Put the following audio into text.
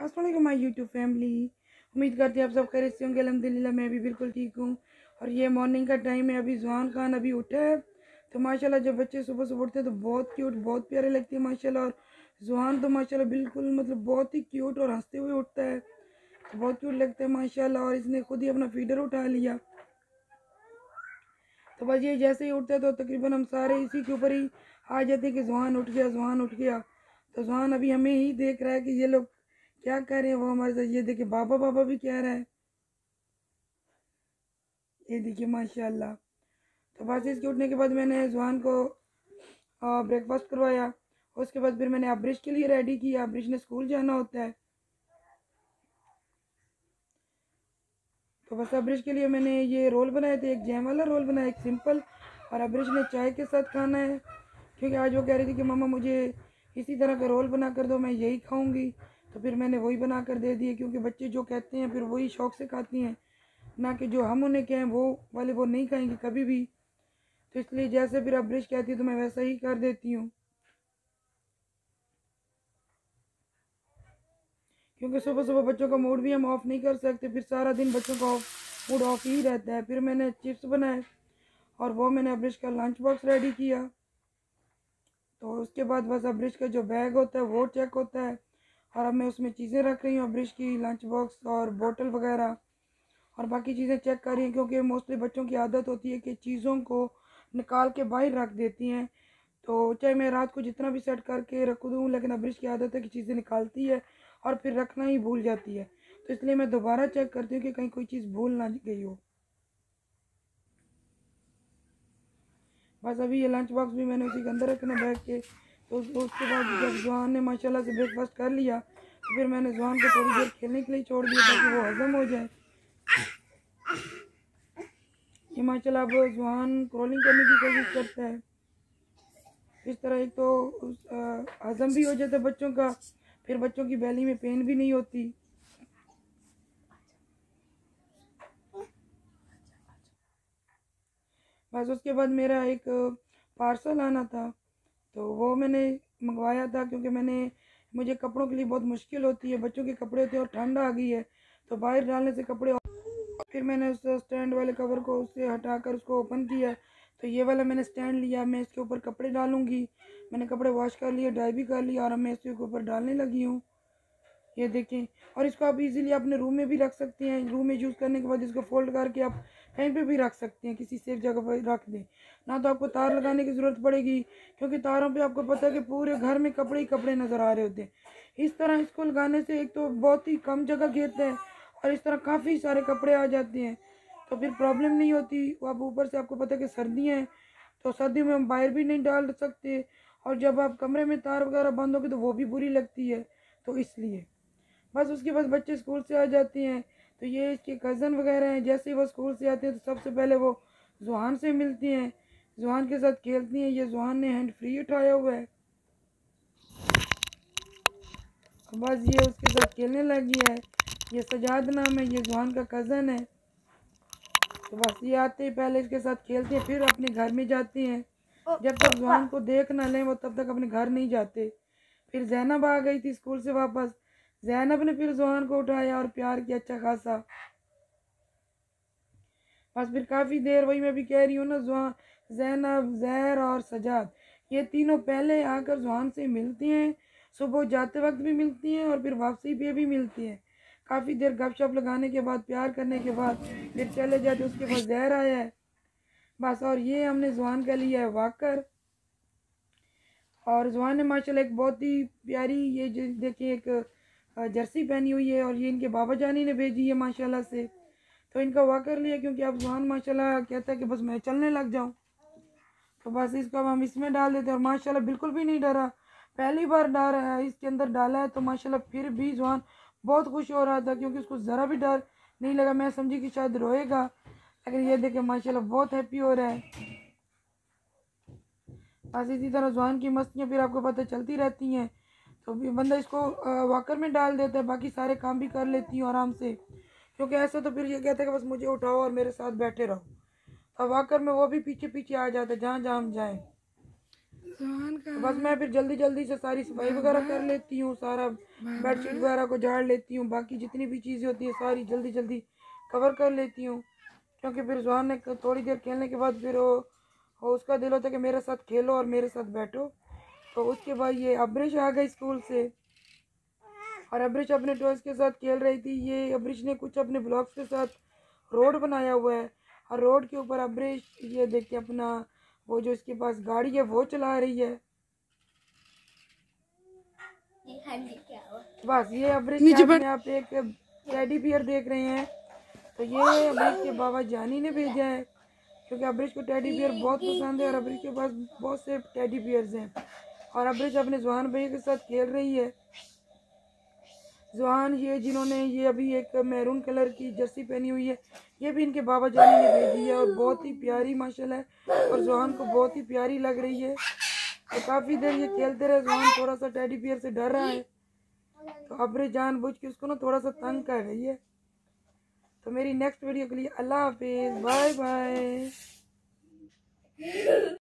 अस्सलाम वालेकुम my YouTube family. उम्मीद करती हैं आप सब खैरियत से होंगे। अल्हम्दुलिल्लाह मैं भी बिल्कुल ठीक हूँ। और ये मॉर्निंग का टाइम है, अभी ज़ुहान खान अभी उठा है। तो माशाल्लाह जब बच्चे सुबह सुबह उठते हैं तो बहुत क्यूट, बहुत प्यारे लगते हैं माशाल्लाह। और ज़ुहान तो माशाल्लाह बिल्कुल मतलब बहुत ही क्यूट और हंसते हुए उठता है, तो बहुत क्यूट लगता है माशाल्लाह। और इसने खुद ही अपना फीडर उठा लिया। तो बस ये जैसे ही उठता है तो तकरीबन हम सारे इसी के ऊपर ही आ जाते हैं कि ज़ुहान उठ गया, ज़ुहान उठ गया। तो ज़ुहान अभी हमें ही देख रहा है कि ये लोग क्या कर रहे हैं। वो हमारे साथ ये देखिए बाबा बाबा भी कह रहा है। ये देखिए माशाल्लाह। तो बस इसके उठने के बाद मैंने ज़ुहान को ब्रेकफास्ट करवाया। उसके बाद फिर मैंने अब्रिश के लिए रेडी किया। अब्रिश ने स्कूल जाना होता है, तो बस अब्रिश के लिए मैंने ये रोल बनाए थे। एक जैम वाला रोल बनाया, एक सिंपल। और अब्रिश ने चाय के साथ खाना है, क्योंकि आज वो कह रही थी कि मम्मा मुझे इसी तरह का रोल बना कर दो, मैं यही खाऊंगी। तो फिर मैंने वही बना कर दे दिए, क्योंकि बच्चे जो कहते हैं फिर वही शौक से खाती हैं, ना कि जो हम उन्हें कहें वो वाले वो नहीं खाएंगे कभी भी। तो इसलिए जैसे फिर अब्रिश कहती है तो मैं वैसा ही कर देती हूँ, क्योंकि सुबह सुबह बच्चों का मूड भी हम ऑफ नहीं कर सकते, फिर सारा दिन बच्चों का मूड ऑफ ही रहता है। फिर मैंने चिप्स बनाए और वो मैंने अब्रिश का लंच बॉक्स रेडी किया। तो उसके बाद बस अब्रिश का जो बैग होता है वो चेक होता है, और अब मैं उसमें चीज़ें रख रही हूँ, अब्रिश की लंच बॉक्स और बोतल वगैरह और बाकी चीज़ें चेक कर रही हैं, क्योंकि मोस्टली बच्चों की आदत होती है कि चीज़ों को निकाल के बाहर रख देती हैं। तो चाहे मैं रात को जितना भी सेट करके रख दूँ, लेकिन अब्रिश की आदत है कि चीज़ें निकालती है और फिर रखना ही भूल जाती है। तो इसलिए मैं दोबारा चेक करती हूँ कि कहीं कोई चीज़ भूल ना गई हो। बस अभी ये लंच बॉक्स भी मैंने उसी के अंदर रखना बैग के। तो उसके बाद जब ज़ुहान ने माशाल्लाह से ब्रेकफास्ट कर लिया, तो फिर मैंने ज़ुहान को थोड़ी देर खेलने के लिए छोड़ दिया ताकि वो हज़म हो जाए। ये माशाल्लाह अब ज़ुहान क्रॉलिंग करने की कोशिश करता है। इस तरह एक तो हज़म भी हो जाता है बच्चों का, फिर बच्चों की बैली में पेन भी नहीं होती। बस उसके बाद मेरा एक पार्सल आना था, तो वो मैंने मंगवाया था, क्योंकि मुझे कपड़ों के लिए बहुत मुश्किल होती है। बच्चों के कपड़े होते हैं और ठंड आ गई है, तो बाहर डालने से कपड़े। फिर मैंने उस स्टैंड वाले कवर को उससे हटाकर उसको ओपन किया। तो ये वाला मैंने स्टैंड लिया, मैं इसके ऊपर कपड़े डालूंगी। मैंने कपड़े वॉश कर लिए, ड्राई भी कर लिया, और अब मैं इसके ऊपर डालने लगी हूँ। ये देखें। और इसको आप इजीली अपने रूम में भी रख सकते हैं। रूम में यूज़ करने के बाद इसको फोल्ड करके आप कहीं पे भी रख सकते हैं, किसी सेफ जगह पर रख दें। ना तो आपको तार लगाने की ज़रूरत पड़ेगी, क्योंकि तारों पे आपको पता है कि पूरे घर में कपड़े ही कपड़े नज़र आ रहे होते हैं। इस तरह इसको लगाने से एक तो बहुत ही कम जगह घेरता है, और इस तरह काफ़ी सारे कपड़े आ जाते हैं, तो फिर प्रॉब्लम नहीं होती। अब ऊपर से आपको पता है कि सर्दियाँ हैं, तो सर्दियों में हम बाहर भी नहीं डाल सकते, और जब आप कमरे में तार वगैरह बंद होगी तो वो भी बुरी लगती है। तो इसलिए बस उसके बाद बच्चे स्कूल से आ जाते हैं, तो ये इसके कज़न वगैरह हैं। जैसे ही वो स्कूल से आते हैं तो सबसे पहले वो ज़ुहान से मिलती हैं, ज़ुहान के साथ खेलती हैं। ये ज़ुहान ने हैंड फ्री उठाया हुआ है, तो बस ये उसके साथ खेलने लगी है। ये सजाद नाम है, ये ज़ुहान का कज़न है। तो बस ये आते ही पहले इसके साथ खेलते हैं, फिर अपने घर में जाते हैं। जब तक ज़ुहान को देख ना लें वो तब तक अपने घर नहीं जाते। फिर जैनब आ गई थी स्कूल से वापस। जैनब ने फिर ज़ुहान को उठाया और प्यार किया अच्छा खासा। बस फिर काफ़ी देर, वही मैं भी कह रही हूँ ना, जुहान, जैनब, जहर और सजाद, ये तीनों पहले आकर जुहान से मिलती हैं। सुबह जाते वक्त भी मिलती हैं और फिर वापसी पे भी मिलती हैं। काफ़ी देर गपशप लगाने के बाद, प्यार करने के बाद फिर चले जाते। उसके बाद जहर आया है बस। और ये हमने जुहान का लिया है वाकर। और जुहान ने माशाल्लाह एक बहुत ही प्यारी, ये देखिए एक जर्सी पहनी हुई है, और ये इनके बाबा जानी ने भेजी है माशाल्लाह से। तो इनका वाकर लिया, क्योंकि अब जुहान माशाल्लाह कहता है कि बस मैं चलने लग जाऊं। तो बस इसको अब हम इसमें डाल देते हैं, और माशाल्लाह बिल्कुल भी नहीं डरा। पहली बार डाल रहा है इसके अंदर डाला है, तो माशाल्लाह फिर भी जुहान बहुत खुश हो रहा था, क्योंकि उसको ज़रा भी डर नहीं लगा। मैं समझी कि शायद रोएगा, लेकिन ये देखे माशाल्लाह बहुत हैप्पी हो रहा है। बस इसी तरह जुहान की मस्तियाँ फिर आपको पता चलती रहती हैं। तो भी बंदा इसको वाकर में डाल देता है, बाकी सारे काम भी कर लेती हूँ आराम से, क्योंकि ऐसा तो फिर ये कहता है कि बस मुझे उठाओ और मेरे साथ बैठे रहो। अब वाकर में वो भी पीछे पीछे आ जाता है जहाँ जहाँ हम जाएँ। तो बस मैं फिर जल्दी जल्दी से सारी सफाई वगैरह कर लेती हूँ, सारा बेडशीट वगैरह को झाड़ लेती हूँ, बाकी जितनी भी चीज़ें होती है सारी जल्दी जल्दी कवर कर लेती हूँ, क्योंकि फिर जहान ने थोड़ी देर खेलने के बाद फिर वो उसका दिल होता है कि मेरे साथ खेलो और मेरे साथ बैठो। तो उसके बाद ये अब्रिश आ गई स्कूल से और अब्रिश अपने टॉयज़ के साथ खेल रही थी। ये अब्रिश ने कुछ अपने ब्लॉक्स के साथ रोड बनाया हुआ है और रोड के ऊपर अब्रिश ये देखिए अपना वो जो इसके पास गाड़ी है वो चला रही है। बस ये अब्रिश के हाथ में आप एक टेडी बियर देख रहे हैं, तो ये अब्रिश के बाबा जानी ने भेजा है, क्योंकि अब्रिश को टेडी बियर बहुत पसंद है और अब्रिश के पास बहुत से टेडी बियर्स हैं और अब्रिश अपने जवान भैया के साथ खेल रही है। जवान ये जिन्होंने ये अभी एक मैरून कलर की जर्सी पहनी हुई है, ये भी इनके बाबा जानी ने भेजी है और बहुत ही प्यारी माशाल्लाह और जवान को बहुत ही प्यारी लग रही है। तो काफ़ी देर ये खेलते रहे। जवान थोड़ा सा टेडी बियर से डर रहा है, तो अब्रिश जानबूझ के उसको ना थोड़ा सा तंग कर रही है। तो मेरी नेक्स्ट वीडियो के लिए अल्लाह हाफिज़, बाय बाय।